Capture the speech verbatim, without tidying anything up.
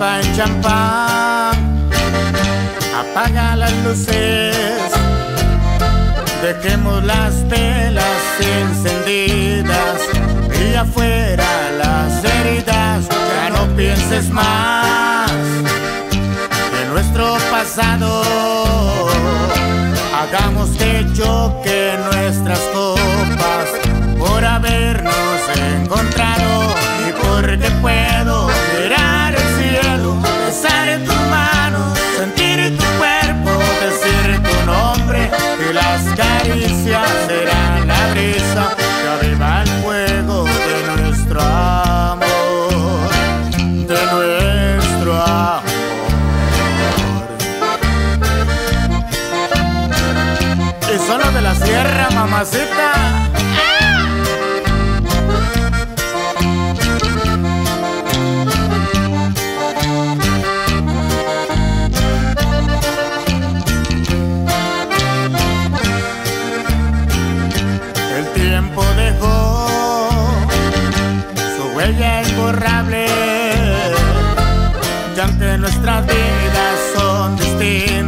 copa en champán, apaga las luces, dejemos las velas encendidas y afuera las heridas. Ya no pienses más en nuestro pasado, hagamos que choquen nuestras copas por habernos encontrado y porque puedo mirar el cielo, besar tu mano, sentir tu cuerpo, decir tu nombre y las caricias serán la brisa que aviva el fuego de nuestro amor, de nuestro amor. Y son los de la sierra, mamacita. El tiempo dejó su huella imborrable, ya que nuestras vidas son distintas,